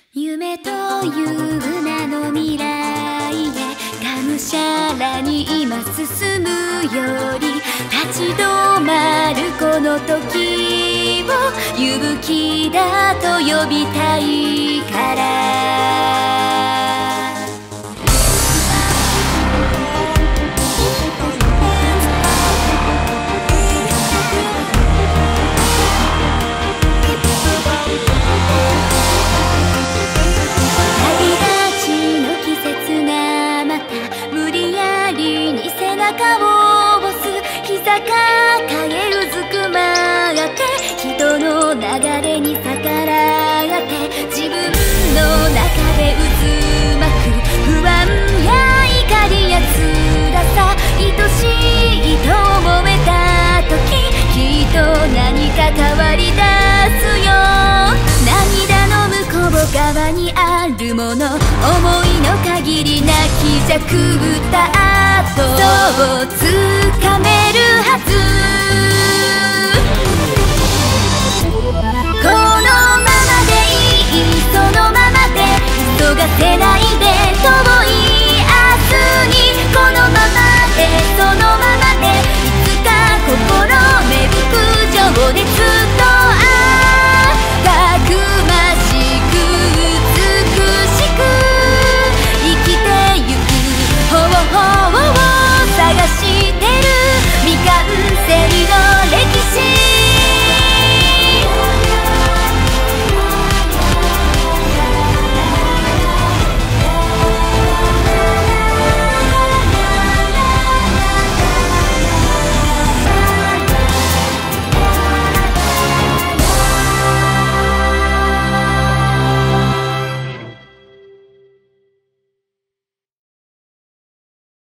夢という名の未来へがむしゃらに今進むより立ち止まるこの時を勇気だと呼びたいから抱えうずくまって人の流れに逆らって自分の中で渦巻く不安や怒りや辛さ愛しいと思えた時きっと何か変わり出すよ涙の向こう側にあるもの思いの限り泣きじゃくった後そうつかめるはずこのままでいいそのままで急がせないで遠い明日にこのままでその